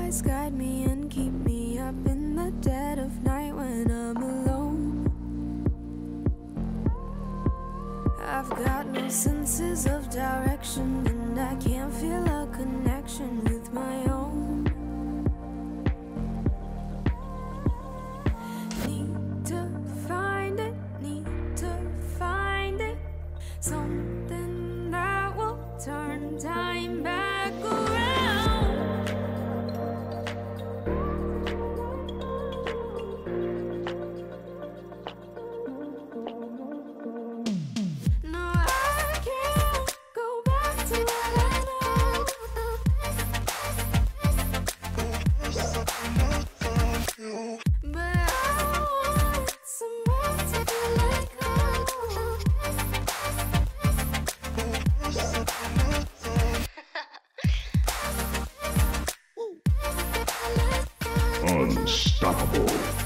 eyes guide me and keep me up in the dead of night when I'm alone. I've got no senses of direction, and I can't feel a connection with my own. Need to find it, something that will turn time back around. No, I can't go back to what I know, but I want somewhere to let go. Unstoppable.